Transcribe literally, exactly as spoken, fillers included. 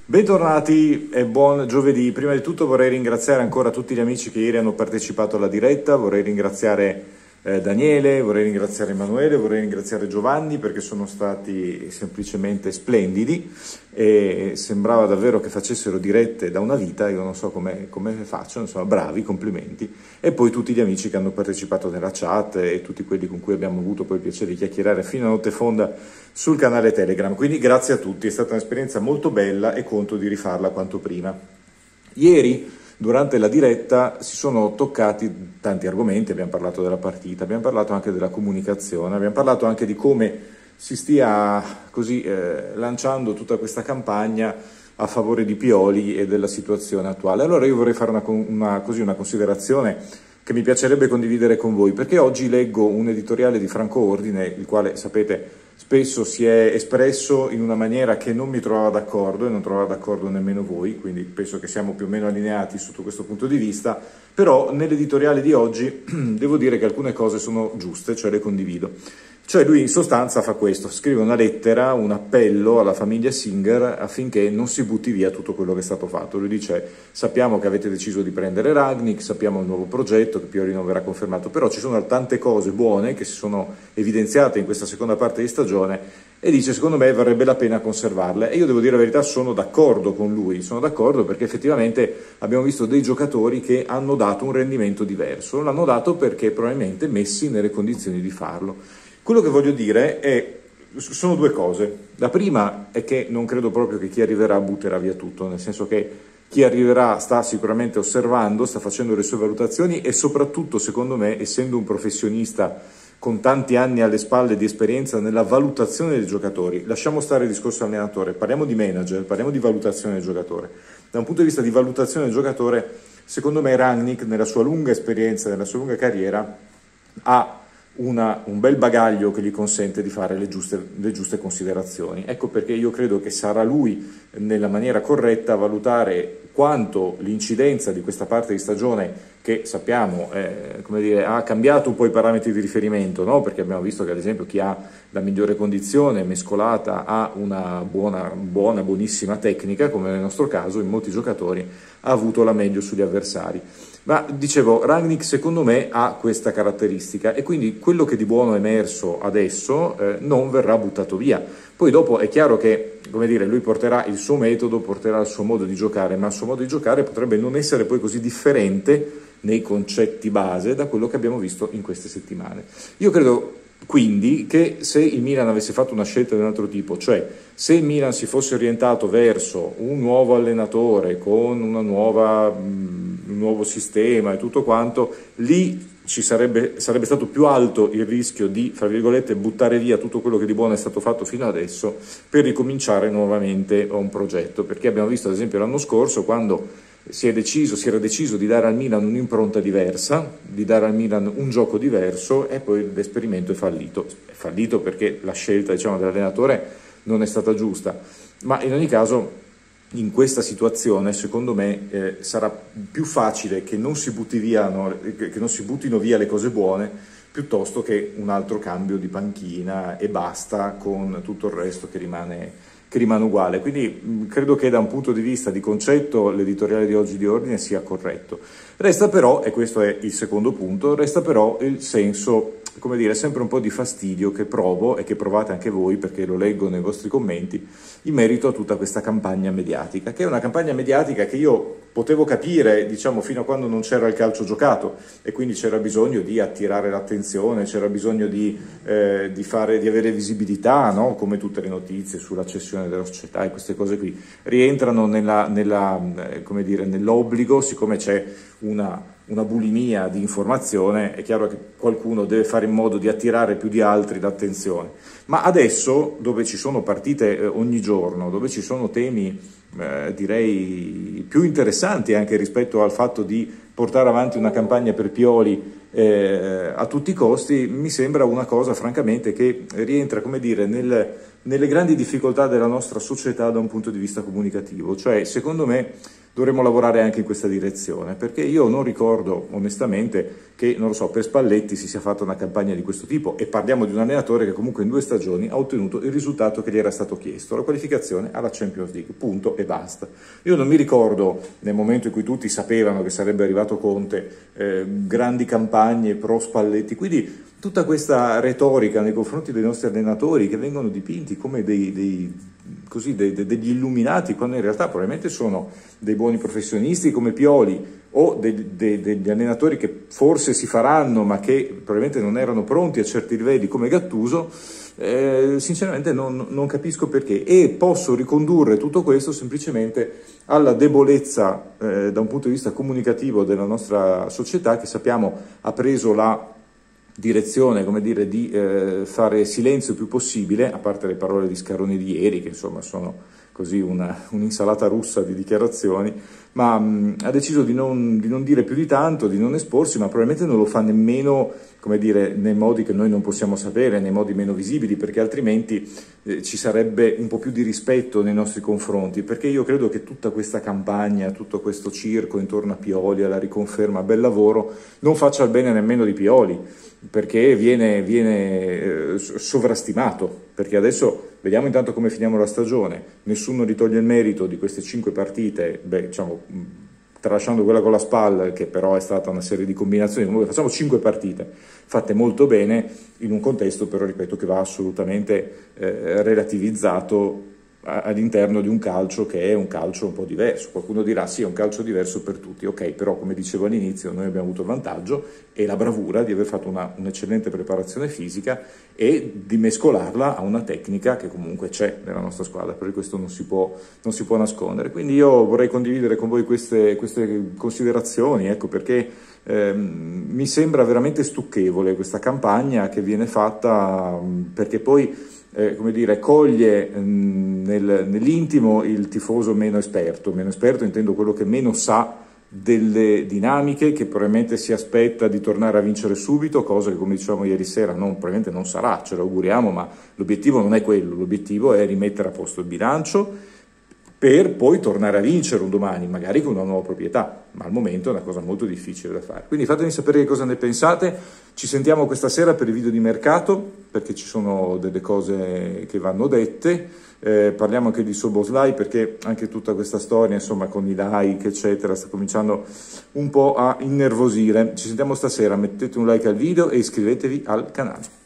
Bentornati e buon giovedì. Prima di tutto vorrei ringraziare ancora tutti gli amici che ieri hanno partecipato alla diretta, vorrei ringraziare eh, Daniele, vorrei ringraziare Emanuele, vorrei ringraziare Giovanni perché sono stati semplicemente splendidi e sembrava davvero che facessero dirette da una vita, io non so come, come faccio, insomma bravi, complimenti. E poi tutti gli amici che hanno partecipato nella chat e tutti quelli con cui abbiamo avuto poi il piacere di chiacchierare fino a notte fonda sul canale Telegram, quindi grazie a tutti, è stata un'esperienza molto bella e conto di rifarla quanto prima. Ieri, durante la diretta, si sono toccati tanti argomenti, abbiamo parlato della partita, abbiamo parlato anche della comunicazione, abbiamo parlato anche di come si stia così eh, lanciando tutta questa campagna a favore di Pioli e della situazione attuale. Allora io vorrei fare una, una, così, una considerazione che mi piacerebbe condividere con voi, perché oggi leggo un editoriale di Franco Ordine, il quale, sapete, spesso si è espresso in una maniera che non mi trovava d'accordo e non trovava d'accordo nemmeno voi, quindi penso che siamo più o meno allineati sotto questo punto di vista, però nell'editoriale di oggi devo dire che alcune cose sono giuste, cioè le condivido. Cioè lui in sostanza fa questo, scrive una lettera, un appello alla famiglia Singer affinché non si butti via tutto quello che è stato fatto. Lui dice: sappiamo che avete deciso di prendere Rangnick, sappiamo il nuovo progetto, che Pioli non verrà confermato, però ci sono tante cose buone che si sono evidenziate in questa seconda parte di stagione e dice: secondo me varrebbe la pena conservarle. E io devo dire la verità, sono d'accordo con lui, sono d'accordo perché effettivamente abbiamo visto dei giocatori che hanno dato un rendimento diverso, l'hanno dato perché probabilmente messi nelle condizioni di farlo. Quello che voglio dire è, sono due cose. La prima è che non credo proprio che chi arriverà butterà via tutto, nel senso che chi arriverà sta sicuramente osservando, sta facendo le sue valutazioni e soprattutto, secondo me, essendo un professionista con tanti anni alle spalle di esperienza nella valutazione dei giocatori, lasciamo stare il discorso allenatore, parliamo di manager, parliamo di valutazione del giocatore. Da un punto di vista di valutazione del giocatore, secondo me Rangnick, nella sua lunga esperienza, nella sua lunga carriera, ha Una, un bel bagaglio che gli consente di fare le giuste, le giuste considerazioni. Ecco perché io credo che sarà lui nella maniera corretta a valutare quanto l'incidenza di questa parte di stagione, che sappiamo eh, come dire, ha cambiato un po' i parametri di riferimento, no? Perché abbiamo visto che ad esempio chi ha la migliore condizione mescolata a una buona, buona, buonissima tecnica, come nel nostro caso, in molti giocatori ha avuto la meglio sugli avversari. Ma dicevo, Rangnick secondo me ha questa caratteristica e quindi quello che di buono è emerso adesso eh, non verrà buttato via. Poi dopo è chiaro che, come dire, lui porterà il suo metodo, porterà il suo modo di giocare, ma il suo modo di giocare potrebbe non essere poi così differente nei concetti base da quello che abbiamo visto in queste settimane. Io credo quindi che se il Milan avesse fatto una scelta di un altro tipo, cioè se il Milan si fosse orientato verso un nuovo allenatore con una nuova, mh, un nuovo sistema e tutto quanto, lì ci sarebbe, sarebbe stato più alto il rischio di, fra virgolette, buttare via tutto quello che di buono è stato fatto fino adesso per ricominciare nuovamente un progetto, perché abbiamo visto ad esempio l'anno scorso quando si è deciso, si era deciso di dare al Milan un'impronta diversa, di dare al Milan un gioco diverso e poi l'esperimento è fallito. È fallito perché la scelta, diciamo, dell'allenatore non è stata giusta, ma in ogni caso in questa situazione secondo me eh, sarà più facile che non si butti via, no, che non si buttino via le cose buone piuttosto che un altro cambio di panchina e basta con tutto il resto che rimane che rimane uguale. Quindi mh, credo che da un punto di vista di concetto l'editoriale di oggi di Ordine sia corretto. Resta però, e questo è il secondo punto, resta però il senso, come dire, sempre un po' di fastidio che provo e che provate anche voi, perché lo leggo nei vostri commenti, in merito a tutta questa campagna mediatica, che è una campagna mediatica che io potevo capire, diciamo, fino a quando non c'era il calcio giocato e quindi c'era bisogno di attirare l'attenzione, c'era bisogno di, eh, di, fare, di avere visibilità, no? Come tutte le notizie sulla cessione della società e queste cose qui rientrano nella, nella, eh, come dire, nell'obbligo, siccome c'è una, una bulimia di informazione, è chiaro che qualcuno deve fare in modo di attirare più di altri l'attenzione. Ma adesso, dove ci sono partite eh, ogni giorno, dove ci sono temi Eh, direi più interessanti anche rispetto al fatto di portare avanti una campagna per Pioli eh, a tutti i costi, mi sembra una cosa francamente che rientra, come dire, nel, nelle grandi difficoltà della nostra società da un punto di vista comunicativo. Cioè, secondo me, dovremmo lavorare anche in questa direzione, perché io non ricordo onestamente che, non lo so, per Spalletti si sia fatta una campagna di questo tipo, e parliamo di un allenatore che comunque in due stagioni ha ottenuto il risultato che gli era stato chiesto, la qualificazione alla Champions League, punto e basta. Io non mi ricordo, nel momento in cui tutti sapevano che sarebbe arrivato Conte, eh, grandi campagne pro Spalletti, quindi tutta questa retorica nei confronti dei nostri allenatori che vengono dipinti come dei, dei, così, dei, degli illuminati, quando in realtà probabilmente sono dei buoni professionisti come Pioli, o dei, dei, degli allenatori che forse si faranno ma che probabilmente non erano pronti a certi livelli come Gattuso, eh, sinceramente non, non capisco perché, e posso ricondurre tutto questo semplicemente alla debolezza eh, da un punto di vista comunicativo della nostra società, che sappiamo ha preso la direzione, come dire, di eh, fare silenzio il più possibile, a parte le parole di Scaroni di ieri, che insomma sono così un'insalata russa di dichiarazioni, ma mh, ha deciso di non, di non dire più di tanto, di non esporsi, ma probabilmente non lo fa nemmeno, come dire, nei modi che noi non possiamo sapere, nei modi meno visibili, perché altrimenti eh, ci sarebbe un po' più di rispetto nei nostri confronti, perché io credo che tutta questa campagna, tutto questo circo intorno a Pioli, alla riconferma, bel lavoro, non faccia il bene nemmeno di Pioli, perché viene, viene eh, sovrastimato, perché adesso vediamo intanto come finiamo la stagione, nessuno gli toglie il merito di queste cinque partite, beh, diciamo, tralasciando quella con la SPAL, che però è stata una serie di combinazioni, comunque facciamo cinque partite fatte molto bene, in un contesto però, ripeto, che va assolutamente eh, relativizzato all'interno di un calcio che è un calcio un po' diverso. Qualcuno dirà sì, è un calcio diverso per tutti, ok, però come dicevo all'inizio noi abbiamo avuto il vantaggio e la bravura di aver fatto un'eccellente preparazione fisica e di mescolarla a una tecnica che comunque c'è nella nostra squadra, per questo non si può, non si può nascondere. Quindi io vorrei condividere con voi queste, queste considerazioni, ecco, perché ehm, mi sembra veramente stucchevole questa campagna che viene fatta, perché poi Eh, come dire, coglie mh, nel, nell'intimo il tifoso meno esperto, meno esperto intendo quello che meno sa delle dinamiche, che probabilmente si aspetta di tornare a vincere subito, cosa che, come dicevamo ieri sera, non, probabilmente non sarà, ce lo auguriamo, ma l'obiettivo non è quello, l'obiettivo è rimettere a posto il bilancio per poi tornare a vincere un domani, magari con una nuova proprietà, ma al momento è una cosa molto difficile da fare. Quindi fatemi sapere che cosa ne pensate, ci sentiamo questa sera per il video di mercato, perché ci sono delle cose che vanno dette, eh, parliamo anche di Szoboszlai, perché anche tutta questa storia, insomma, con i like, eccetera, sta cominciando un po' a innervosire. Ci sentiamo stasera, mettete un like al video e iscrivetevi al canale.